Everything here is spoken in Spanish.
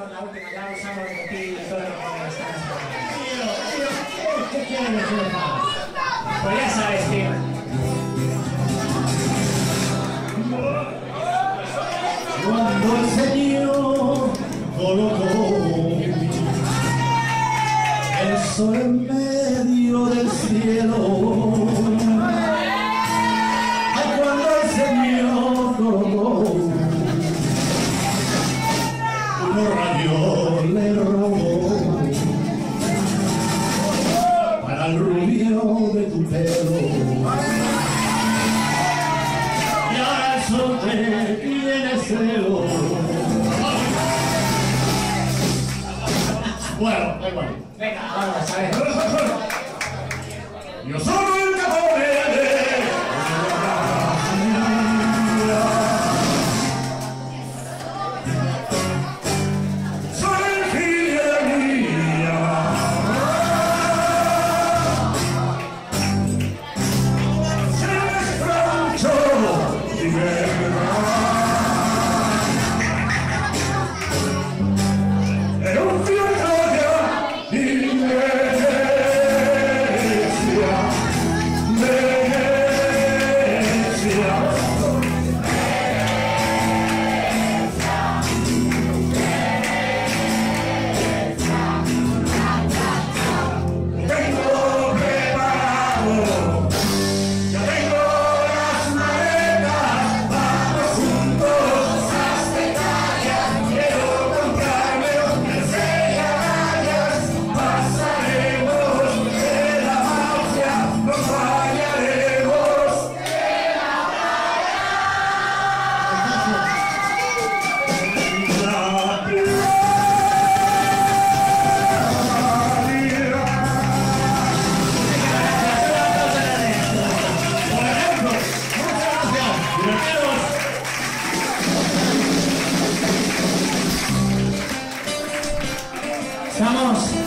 tenemos la última, ya usamos de ti y todo lo que estás. ¿Qué quieres decir? Pues ya sabes, tío. Cuando el Señor colocó el sol en medio del cielo, ay, cuando el Señor colocó unos rayos le robó para el rubio de tu pelo. Y ahora el sol te tiene celo. Bueno, da igual. Venga, vamos a ver. Yo soy el caponete. Soy el figlio de mía. Se me esfrancho y me era un figlio Estamos